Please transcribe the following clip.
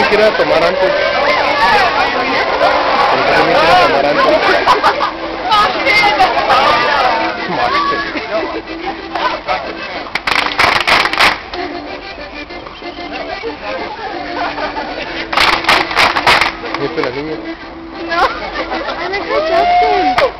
que ir a tomar antes. Por eso tenía que ir a tomar antes. ¿Viste la niña? No, I like her Justin.